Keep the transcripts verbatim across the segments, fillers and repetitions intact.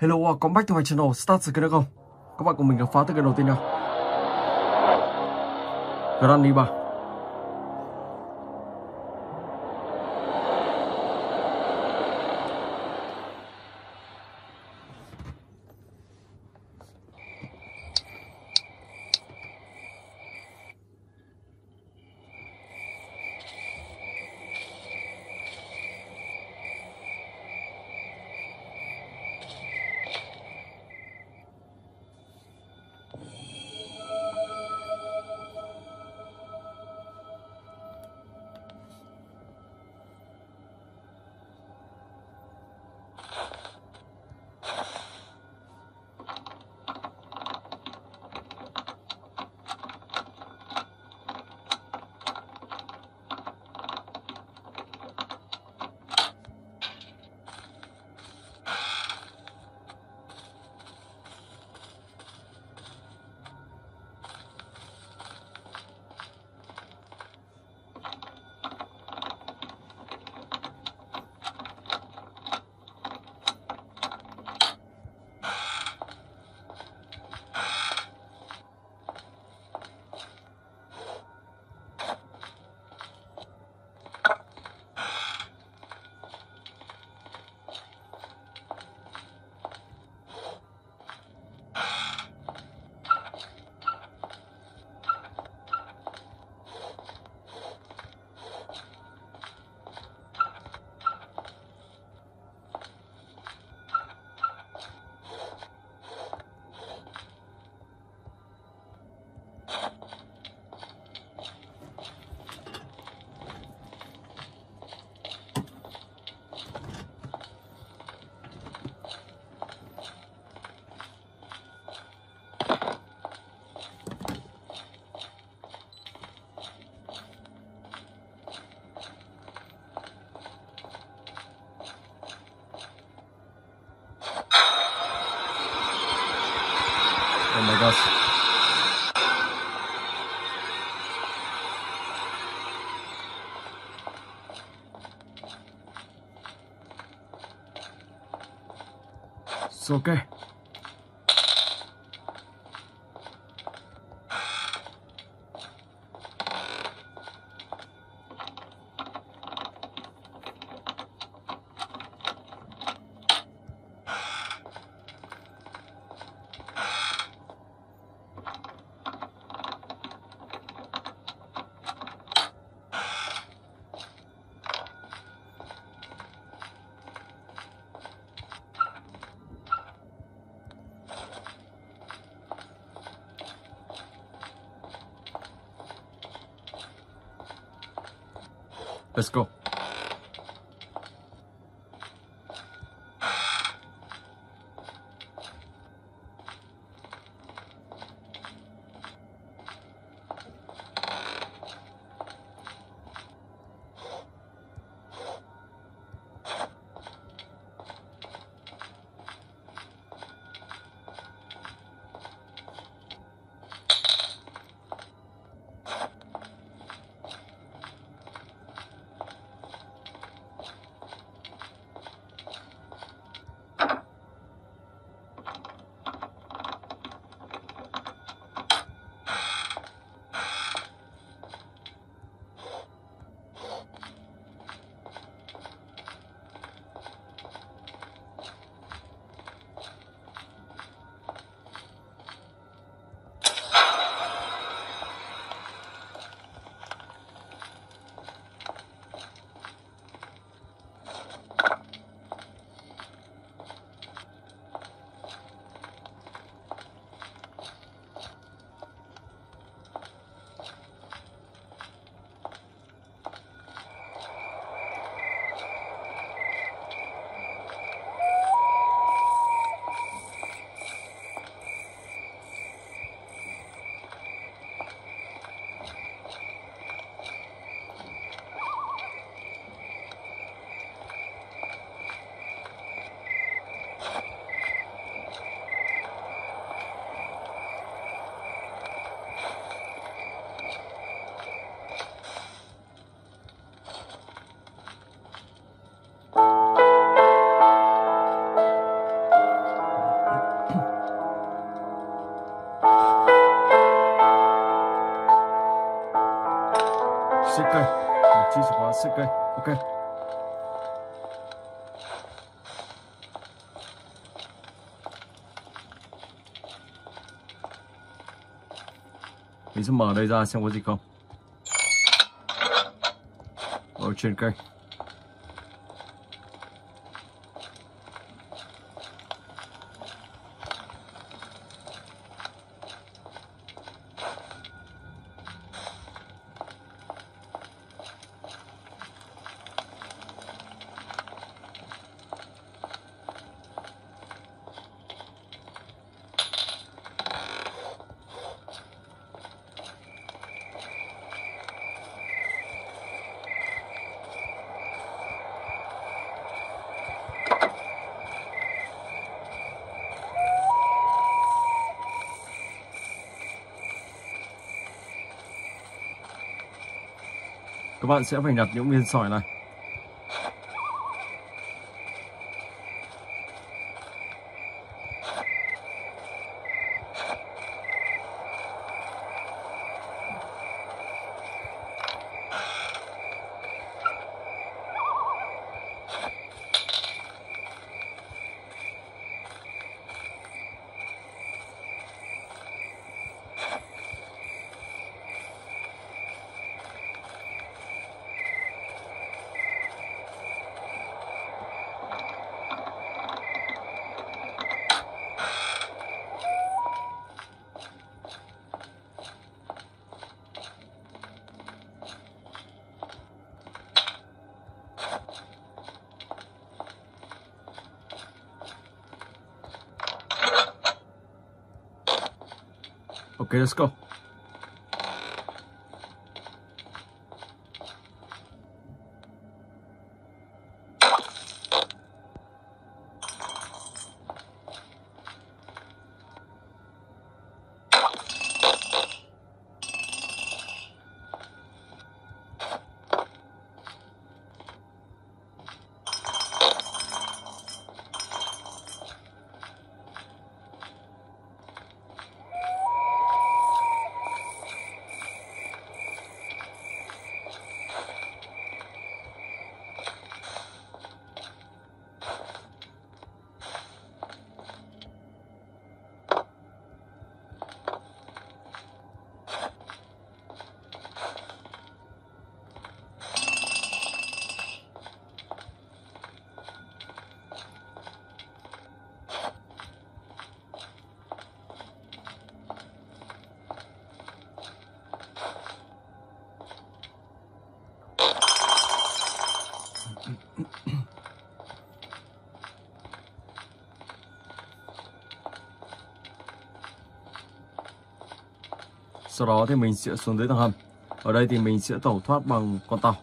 Hello, welcome back to my channel Start Skin không? Các bạn cùng mình khám phá từ cái đầu tiên nào. Granny ba. Oh my gosh. It's okay. Let's go. Ok. Mình sẽ mở đây ra xem có gì không. Ở trên cây. Các bạn sẽ phải nhặt những viên sỏi này. Okay, let's go. Sau đó thì mình sẽ xuống dưới tầng hầm. Ở đây thì mình sẽ tẩu thoát bằng con tàu.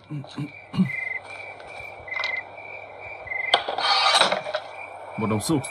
Một đồng xu.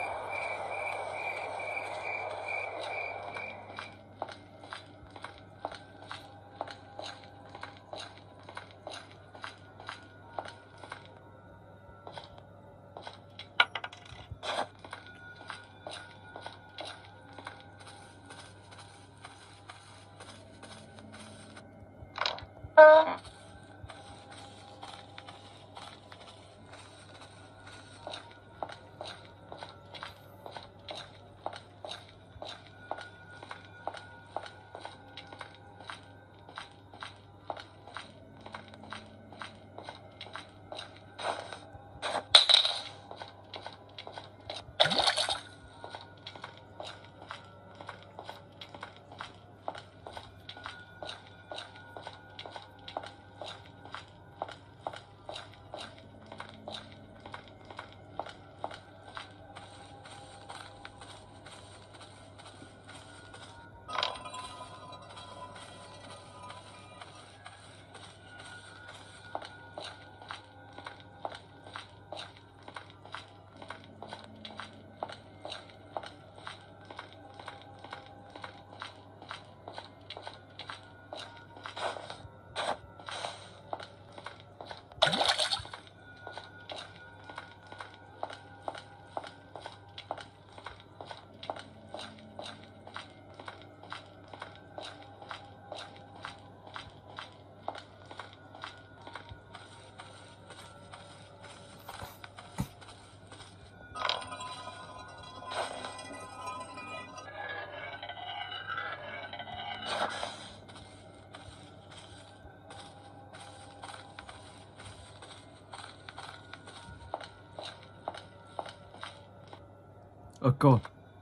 Ở cột.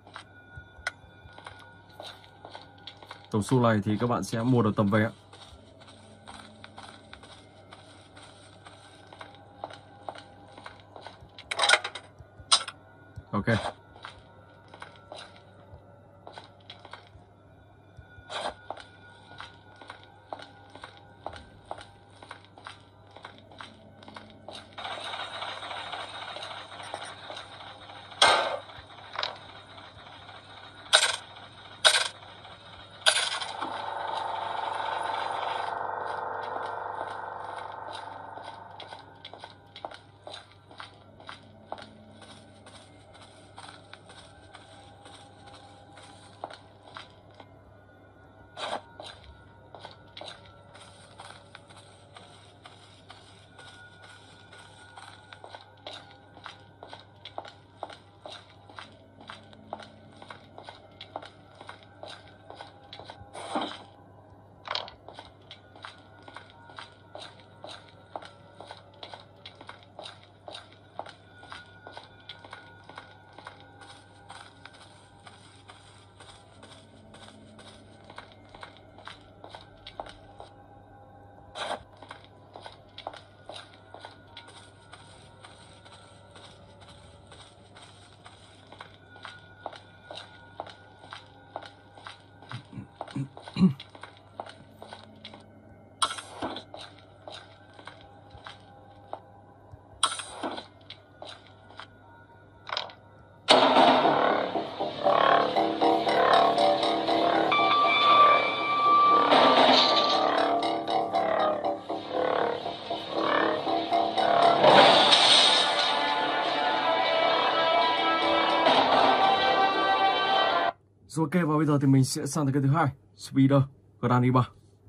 Tổng số này thì các bạn sẽ mua được tầm vé. Ok. Rồi ok, và bây giờ thì mình sẽ sang tới cái thứ hai, Speeder Granny ba.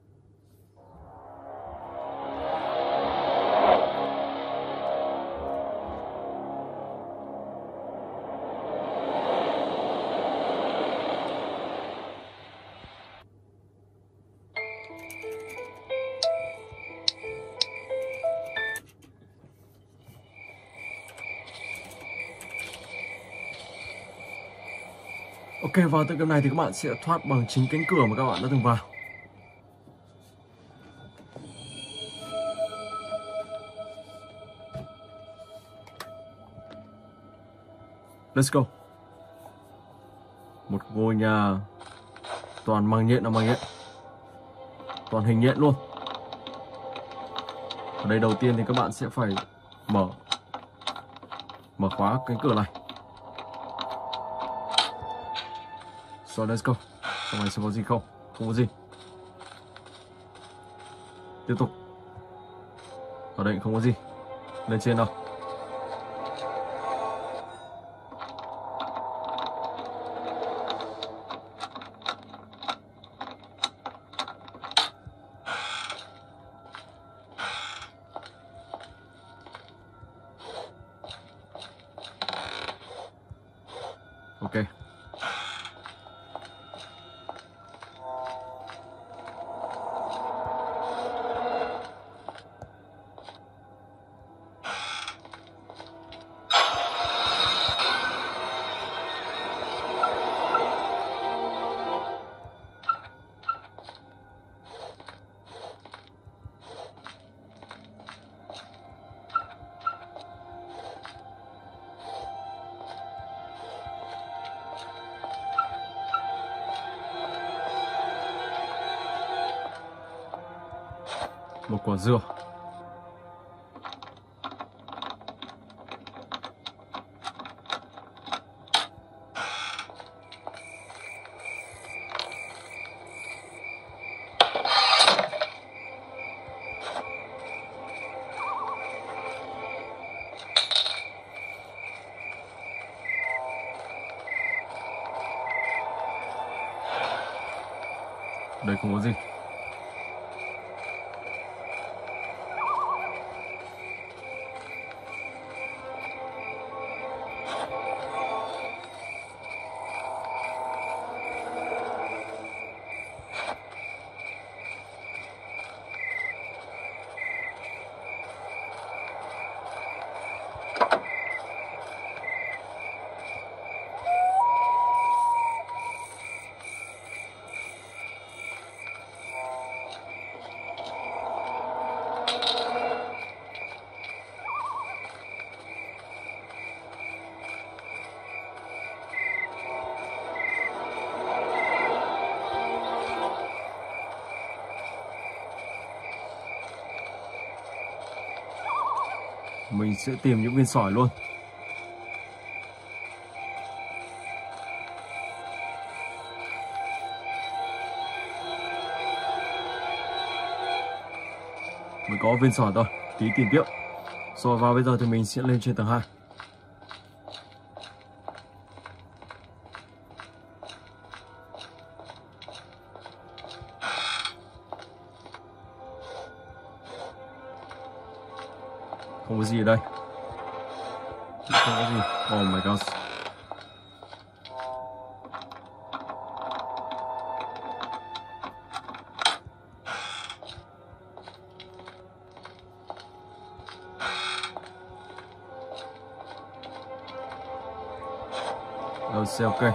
Ok, vào tựa game này thì các bạn sẽ thoát bằng chính cánh cửa mà các bạn đã từng vào. Let's go. Một ngôi nhà toàn màng nhện là màng nhện, toàn hình nhện luôn. Ở đây đầu tiên thì các bạn sẽ phải mở mở khóa cánh cửa này. So let's go. Trong này sẽ có gì không? Không có gì. Tiếp tục. Ở đây không có gì. Lên trên nào. Ok. Một quả dưa. Đây không có gì. Mình sẽ tìm những viên sỏi luôn. Mới có viên sỏi thôi, tí tìm tiếp. Rồi vào bây giờ thì mình sẽ lên trên tầng hai. Không có gì ở đây. Không có gì. Oh my god. Rồi sẽ ok.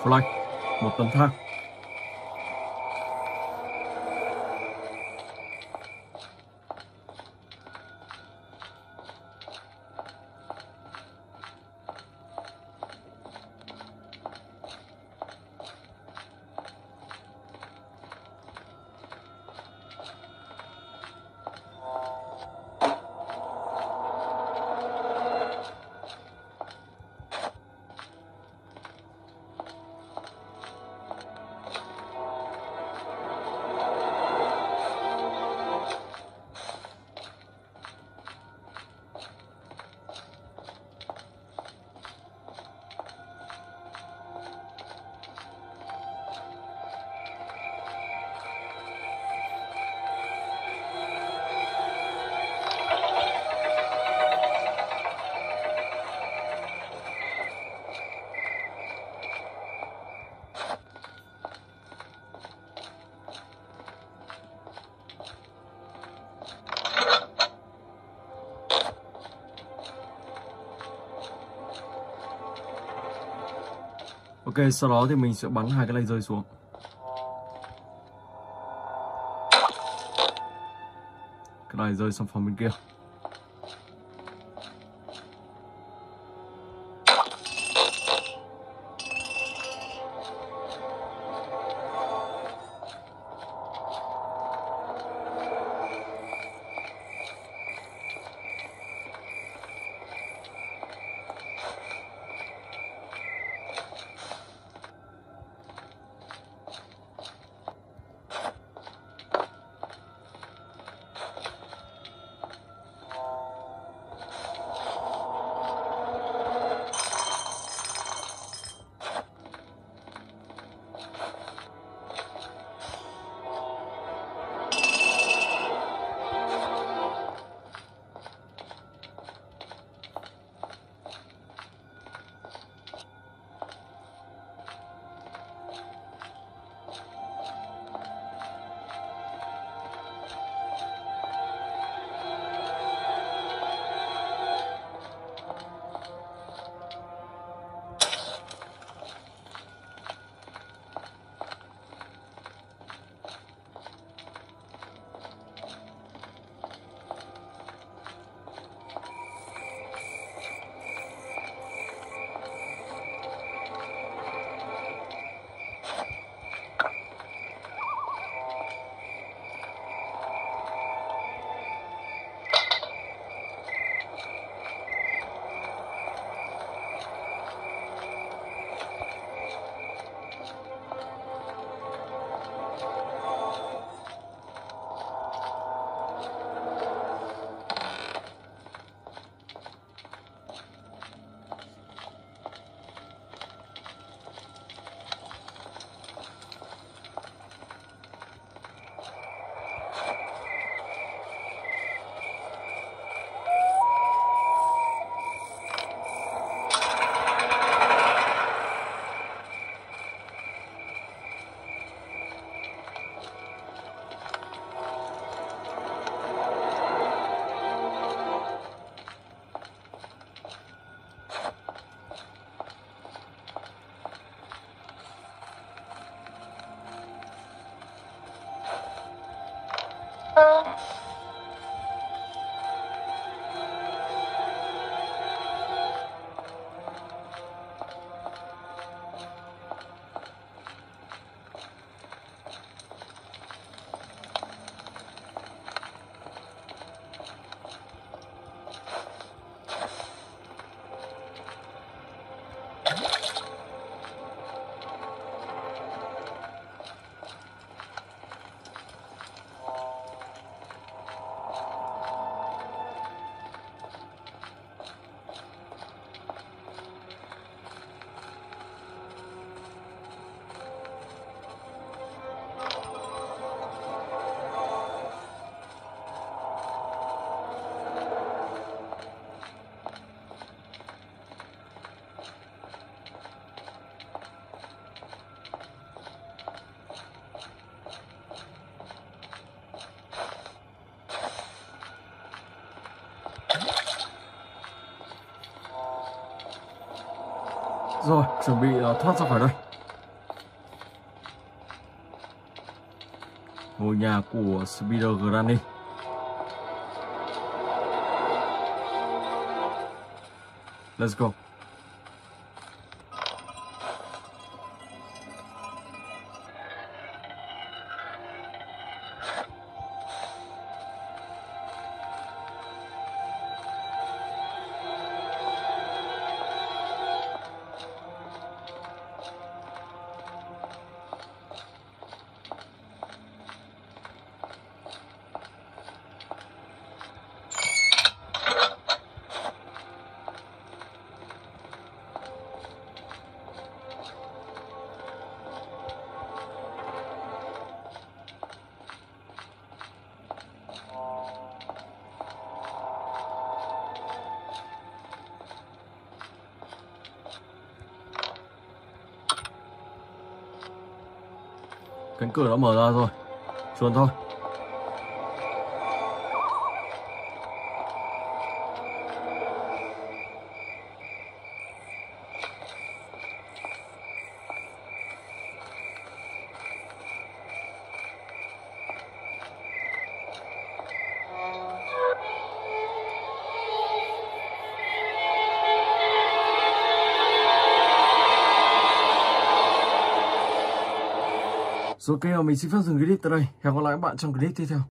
flank, một tấm thang. Ok, sau đó thì mình sẽ bắn hai cái này rơi xuống. Cái này rơi sang phòng bên kia. Rồi, chuẩn bị uh, thoát ra khỏi đây. ngôi nhà của Spider Granny. Let's go. Cánh cửa đã mở ra rồi. Chuồn thôi. Rồi ok, mình xin phép dừng clip tại đây. Hẹn gặp lại các bạn trong clip tiếp theo.